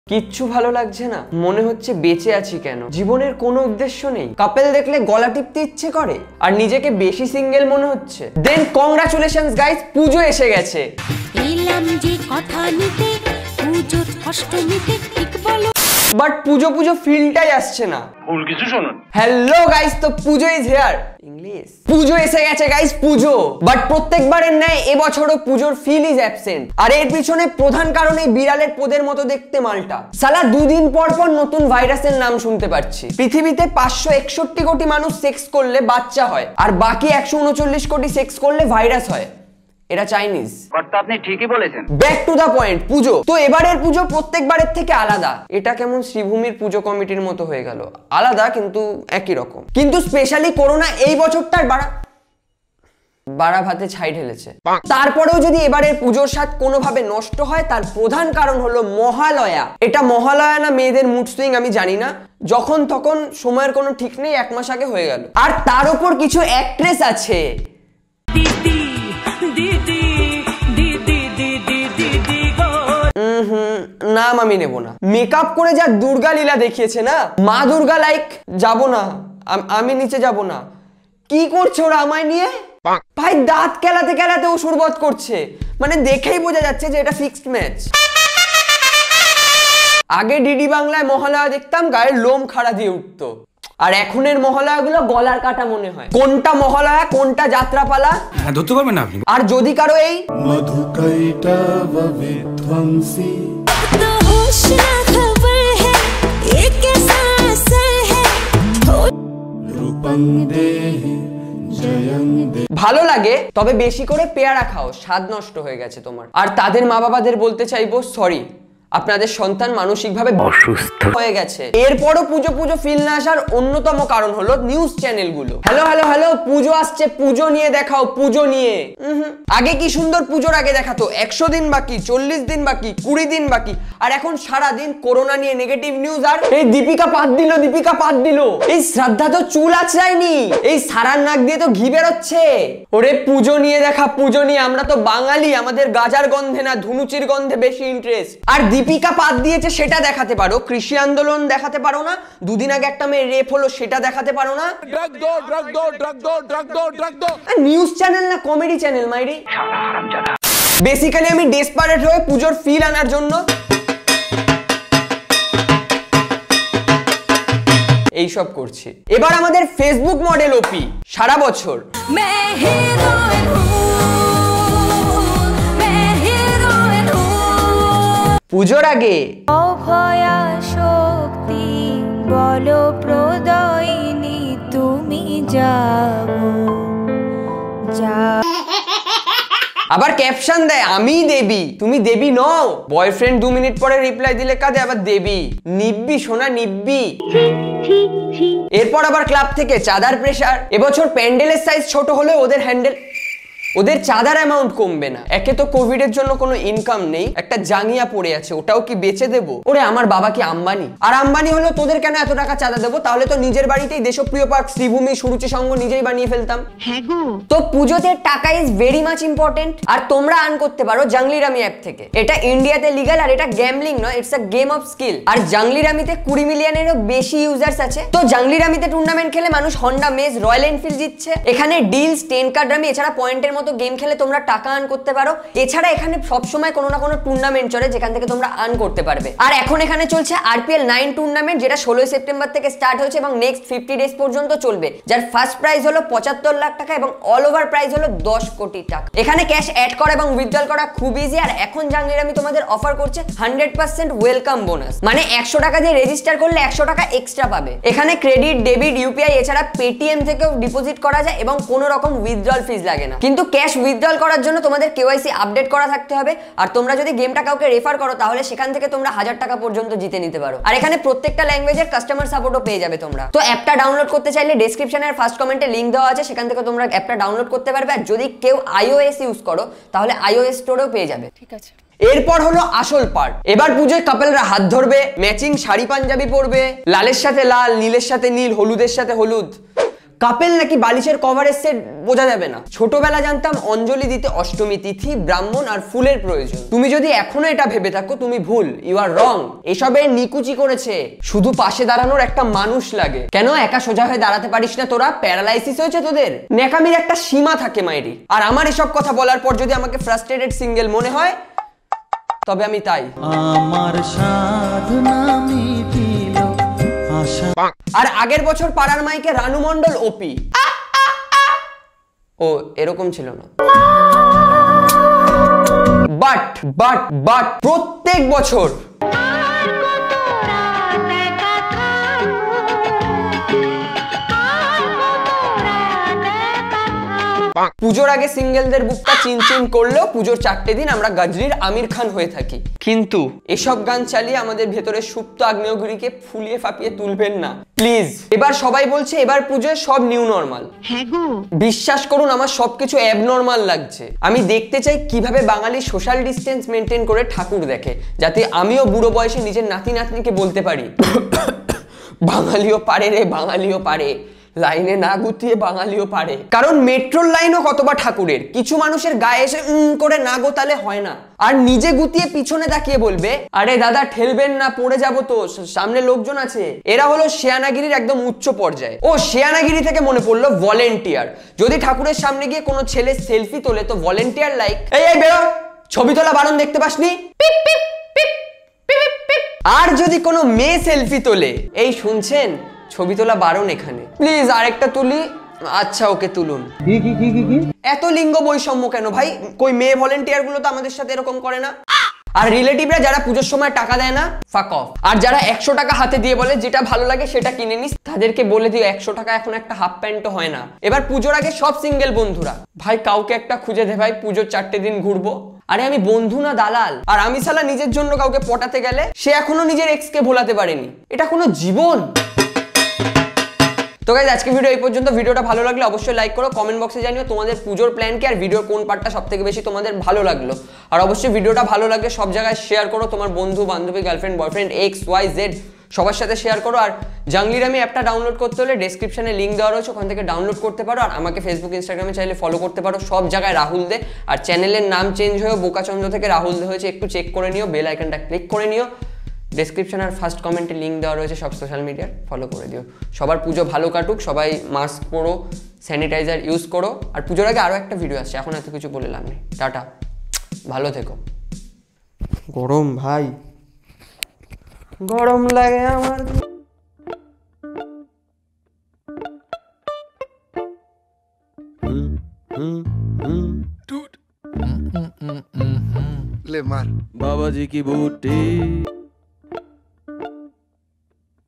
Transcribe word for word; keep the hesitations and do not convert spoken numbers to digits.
কিচ্ছু ভালো লাগছে না, মনে হচ্ছে বেঁচে আছি কেন, জীবনের কোনো উদ্দেশ্য নেই। কাপেল দেখলে গলা টিপতে ইচ্ছে করে আর নিজেকে বেশি সিঙ্গেল মনে হচ্ছে। দেন কংগ্রাচুলেশনস গাইস, পুজো এসে গেছে। এলাম যে কথা নিতে পুজো অষ্টমীতে ঠিক বলো, বাট পুজো পুজো ফিলটাই আসছে না। ভুল কিছু শুনুন। হ্যালো গাইস, তো পুজো ইজ হিয়ার। ইংলিশ পুজো এসে গেছে গাইস, পুজো। বাট প্রত্যেকবারের ন্যায় এবছরও পুজোর ফিল ইজ অ্যাবসেন্ট। আর এর পিছনে প্রধান কারণ এই বিড়ালের পোদের মতো দেখতে মালটা। সালা দুদিন পর পর নতুন ভাইরাসের নাম শুনতে পাচ্ছি। পৃথিবীতে পাঁচশো একষট্টি কোটি মানুষ সেক্স করলে বাচ্চা হয়, আর বাকি একশো উনচল্লিশ কোটি সেক্স করলে ভাইরাস হয়। এটা চাইনিজ। কর্তা আপনি ঠিকই বলেছেন। ব্যাক টু দা পয়েন্ট, পুজো। তো এবারের পুজো প্রত্যেকবারের থেকে আলাদা। এটা কেমন শ্রীভূমির পুজো কমিটির মতো হয়ে গেল, আলাদা কিন্তু একই রকম। কিন্তু স্পেশালি করোনা এই বছরটার বাড়া বাড়া ভাতে ছাই ঢেলেছে। তারপরেও যদি এবারের পুজোর স্বাদ কোনোভাবে নষ্ট হয়, তার প্রধান কারণ হলো মহালয়া। এটা মহালয়া না মেয়েদের মুড সুইং আমি জানি না, যখন তখন সময়ের কোনো ঠিক নেই, এক মাস আগে হয়ে গেল। আর তার উপর কিছু অ্যাক্ট্রেস আছে নাম আমি নেব না, মেকআপ করে যা দুর্গা লীলা দেখিয়েছে না, মা দুর্গা লাইক। যাব না আমি, নিচে যাব না। কি করছে ওরা আমায় নিয়ে? ভাই দাঁত কেলাতে কেলাতে ও সুরবত করছে, মানে দেখেই বোঝা যাচ্ছে যে এটা ফিক্সড ম্যাচ। আগে ডিডি বাংলায় মহালয়া দেখতাম গায়ের লোম খাড়া দিয়ে উঠতো, আর এখনের মহালয়াগুলো গলার কাটা মনে হয়। কোনটা মহালয়া কোনটা যাত্রাপালা ধরতে পারবেন না আপনি। আর যদি কারো এই ভালো লাগে, তবে বেশি করে পেয়ারা খাও, স্বাদ নষ্ট হয়ে গেছে তোমার। আর তাদের মা বাবাদের বলতে চাইবো সরি, আপনাদের সন্তান মানসিকভাবে অসুস্থ হয়ে গেছে। এরপরও পুজো পুজো ফিল না আসার অন্যতম কারণ হলো নিউজ চ্যানেলগুলো। হ্যালো হ্যালো হ্যালো পুজো আসছে, পুজো নিয়ে দেখাও, পুজো নিয়ে। আগে কি সুন্দর পুজোর আগে দেখাতো একশো দিন বাকি, চল্লিশ দিন বাকি, কুড়ি দিন বাকি, আর এখন সারা দিন করোনা নিয়ে নেগেটিভ নিউজ। আর এই দীপিকা পাত দিল, দীপিকা পাত দিল, এই শ্রদ্ধা তো চুল আঁচড়ায়নি, এই সারার নাক দিয়ে তো ঘি বেরোচ্ছে। ওরে পুজো নিয়ে দেখা, পুজো নিয়ে। আমরা তো বাঙালি, আমাদের গাজার গন্ধে না ধুনুচির গন্ধে বেশি ইন্টারেস্ট। আর দীপিকা পাত দিয়েছে সেটা দেখাতে পারো, কৃষি আন্দোলন দেখাতে পারো না, দুদিন আগে একটা মেয়ে রেপ হলো সেটা দেখাতে পারো না। ড্রাগ দো ড্রাগ দো ড্রাগ দো ড্রাগ দো ড্রাগ দো। নিউজ চ্যানেল না কমেডি চ্যানেল মাইরি। বেসিক্যালি আমি ডেসপারেট হয়ে পুজোর ফিল আনার জন্য এইসব করছি। এবার আমাদের ফেসবুক মডেল ওপি সারা বছর পুজোর আগে অভয়া শক্তি বলো প্রদয়িনী তুমি যাও যা, আবার ক্যাপশন দেয় আমি দেবী, তুমি দেবী নও। বয়ফ্রেন্ড দু মিনিট পরে রিপ্লাই দিলে কাঁদে আবার দেবী, নিব্বি সোনা নিব্বি। এরপর আবার ক্লাব থেকে চাঁদার প্রেসার। এবছর প্যান্ডেলের সাইজ ছোট হলে ওদের হ্যান্ডেল ওদের চাঁদার অ্যামাউন্ট কমবে না। একে তো কোভিড এর জন্য কোনো ইনকাম নেই, একটা জাঙ্গিয়া পড়ে আছে, ওটাও কি বেচে দেবো? ওরে আমার বাবা কি আম্বানি? আর আম্বানি হলো তোদের কেন এত টাকা চাঁদা দেবো? তাহলে তো নিজের বাড়িতেই দেশপ্রিয় পার্ক, শ্রীভূমি, সুরুচি সংঘ নিজেই বানিয়ে ফেলতাম। হ্যাঁ গো। তো পুজোতে টাকা ইজ ভেরি মাচ ইম্পর্টেন্ট। আর তোমরা আর্ন করতে পারো জাংলিরামি অ্যাপ থেকে। এটা ইন্ডিয়াতে লিগাল, আর এটা গ্যাম্বলিং নয়, it's a game of skill. আর জাংলিরামিতে কুড়ি মিলিয়নেরও বেশি ইউজার্স আছে। তো জাংলিরামিতে টুর্নামেন্ট খেলে মানুষ হন্ডা, মেজ, রয়্যাল এনফিল্ড জিতছে। এখানে ডিলস, টেন কার্ড রামি, এছাড়া পয়েন্টের মতো গেম খেলে তোমরা টাকা আর্ন করতে পারো। এছাড়া এখানে সবসময় কোনো না কোনো টুর্নামেন্ট চলে যেখান থেকে তোমরা আর্ন করতে পারবে। আর এখন এখানে চলছে আরপিএল নাইন টুর্নামেন্ট, যেটা ষোলোই সেপ্টেম্বর থেকে স্টার্ট হয়েছে এবং নেক্সট ফিফটি ডেজ পর্যন্ত চলবে। যার ফার্স্ট প্রাইজ হলো পঁচাত্তর লাখ টাকা এবং অল ওভার প্রাইজ হলো দশ কোটি টাকা। এখানে ক্যাশ অ্যাড করা এবং উইথড্রল করা খুব ইজি। আর এখন জাংলিরামি তোমাদের অফার করছে হান্ড্রেড পার্সেন্ট ওয়েলকাম বোনাস, মানে একশো টাকা দিয়ে রেজিস্টার করলে একশো টাকা এক্সট্রা পাবে। এখানে ক্রেডিট, ডেবিট, ইউপিআই এছাড়া পেটিএম থেকেও ডিপোজিট করা যায় এবং কোনো রকম উইথড্রল ফিজ লাগে না। কিন্তু ক্যাশ উইথড্রল করার জন্য তোমাদের কেওয়াইসি আপডেট করা থাকতে হবে। আর তোমরা যদি গেমটা কাউকে রেফার করো তাহলে সেখান থেকে তোমরা হাজার টাকা পর্যন্ত জিতে নিতে পারো। আর এখানে প্রত্যেকটা ল্যাঙ্গুয়েজের কাস্টমার সাপোর্টও পেয়ে যাবে তোমরা। তো অ্যাপটা ডাউনলোড করতে চাইলে ডেসক্রিপশনে আর ফার্স্ট কমেন্টে লিংক দেওয়া আছে, সেখান থেকে তোমরা অ্যাপটা ডাউনলোড করতে পারবে। আর যদি কেউ আইওএস ইউজ করো তাহলে আইওএস স্টোরেও পেয়ে যাবে। ঠিক আছে। এরপর হলো আসল পার্ট। এবার পুজোয় কাপেলরা হাত ধরবে, ম্যাচিং শাড়ি পাঞ্জাবি পরবে, লালের সাথে লাল, নীলের সাথে নীল, হলুদের সাথে হলুদ। কাপেল নাকি বালিশের কভারের সেট বোঝা যাবে না। ছোটবেলা জানতাম অঞ্জলি দিতে অষ্টমী তিথি, ব্রাহ্মণ আর ফুলের প্রয়োজন। তুমি যদি এখনো এটা ভেবে থাকো তুমি ভুল, ইউ আর রং। এসবের নিকুচি করেছে, শুধু পাশে দাঁড়ানোর একটা মানুষ লাগে। কেন একা সোজা হয়ে দাঁড়াতে পারিস না তোরা? প্যারালাইসিস হয়েছে তোদের? নেকামির একটা সীমা থাকে মাইরি। আর আমার এসব কথা বলার পর যদি আমাকে ফ্রাস্ট্রেটেড সিঙ্গেল মনে হয় তবে আমি তাই। আমার সাধনা মিটিল আশা। আর আগের বছর পাড়ার মাইকে রানু মণ্ডল ওপি। ও এরকম ছিল না। বাট বাট বাট প্রত্যেক বছর পুজোর আগে সিঙ্গেলদের বুকটা চিনচিন করলেও পুজোর চারটে দিন আমরা গজরির আমির খান হয়ে থাকি। কিন্তু এসব গান চালিয়ে আমাদের ভেতরে সুপ্ত আগ্নেয়গিরিকে ফুলিয়ে ফাঁপিয়ে তুলবেন না প্লিজ। এবার সবাই বলছে এবার পুজোয় সব নিউ নর্মাল। হ্যাঁ গো, বিশ্বাস করুন আমার সবকিছু অ্যাবনর্মাল লাগছে। আমি দেখতে চাই কিভাবে বাঙালি সোশ্যাল ডিস্টেন্স মেনটেন করে ঠাকুর দেখে, যাতে আমিও বুড়ো বয়সে নিজের নাতি নাতনিকে বলতে পারি বাঙালিও পারে রে, বাঙালিও পারে, লাইনে না গুতিয়ে বাঙালিও পারে। কারণ মেট্রোর লাইনও কতবা ঠাকুরের, কিছু মানুষের গায়ে এসে উম করে না গোতালে হয় না। আর নিজে গুতিয়ে পিছনে তাকিয়ে বলবে আরে দাদা ঠেলবেন না, পড়ে যাব তো, সামনে লোকজন আছে। এরা হলো শেয়ানাগিরির একদম উচ্চ পর্যায়ে। ও শেয়ানাগিরি থেকে মনে পড়লো ভলেন্টিয়ার। যদি ঠাকুরের সামনে গিয়ে কোনো ছেলে সেলফি তোলে তো ভলেন্টিয়ার লাইক এই এই বেরো, ছবি তোলা বারণ, দেখতে পাসনি? পিপ পিপ পিপ পিপ পিপ। আর যদি কোনো মেয়ে সেলফি তোলে এই শুনছেন ছবি তোলা বারণ এখানে, প্লিজ আরেকটা তুলি। আচ্ছা ওকে তুলুন। কি কি কি কি কি এত লিঙ্গ বৈষম্য কেন ভাই? কই মেয়ে ভলেন্টিয়ার গুলো তো আমাদের সাথে এরকম করে না? আর রিলেটিভরা যারা পুজোর সময় টাকা দেয় না, ফাক অফ। আর যারা একশো টাকা হাতে দিয়ে বলে যেটা ভালো লাগে সেটা কিনে নিস, তাদেরকে বলে দিও একশো টাকা এখন একটা হাফ প্যান্টও হয় না। এবার পুজোর আগে সব সিঙ্গেল বন্ধুরা ভাই কাউকে একটা খুঁজে দে ভাই, পুজোর চারটে দিন ঘুরবো। আরে আমি বন্ধু না দালাল? আর আমি শালা নিজের জন্য কাউকে পটাতে গেলে সে এখনো নিজের এক্সকে ভোলাতে পারেনি। এটা কোনো জীবন? তো গাইজ আজকে ভিডিও এই পর্যন্ত। ভিডিওটা ভালো লাগলে অবশ্যই লাইক করো, কমেন্ট বক্সে জানিও তোমাদের পুজোর প্ল্যান কি আর ভিডিওর কোন পার্টটা সবথেকে বেশি তোমাদের ভালো লাগলো। আর অবশ্যই ভিডিওটা ভালো লাগলে সব জায়গায় শেয়ার করো, তোমার বন্ধু বান্ধবী girlfriend boyfriend X Y Z সবার সাথে শেয়ার করো। আর জাংলিরামি অ্যাপটা ডাউনলোড করতে হলে ডেসক্রিপশনে লিঙ্ক দেওয়া রয়েছে, ওখান থেকে ডাউনলোড করতে পারো। আর আমাকে ফেসবুক ইনস্টাগ্রামে চাইলে ফলো করতে পারো, সব জায়গায় রাহুল দে। আর চ্যানেলের নাম চেঞ্জ হয়েও বোকাচন্দ্র থেকে রাহুল দে হয়েছে, একটু চেক করে নিও, বেল আইকনটা ক্লিক করে নিও। ডেসক্রিপশন আর ফার্স্ট কমেন্টে লিঙ্ক দেওয়া রয়েছে সব সোশ্যাল মিডিয়ার, ফলো করে দিও। সবার পুজো ভালো কাটুক, সবাই মাস্ক পরো, স্যানিটাইজার ইউজ করো। আর পুজোর আগে আরও একটা ভিডিও আসছে, এখন এত কিছু বলে লাভ নেই। টাটা, ভালো থেকো। গরম ভাই, গরম লাগে আমার। ले मार बाबा जी की बूटी।